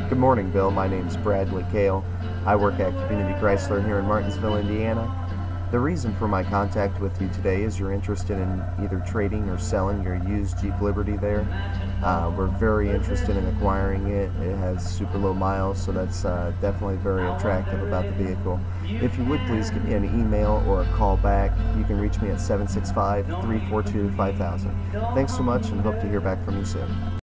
Good morning, Bill. My name is Bradley Kale. I work at Community Chrysler here in Martinsville, Indiana. The reason for my contact with you today is you're interested in either trading or selling your used Jeep Liberty there. We're very interested in acquiring it. It has super low miles, so that's definitely very attractive about the vehicle. If you would please give me an email or a call back. You can reach me at 765-342-5000. Thanks so much and hope to hear back from you soon.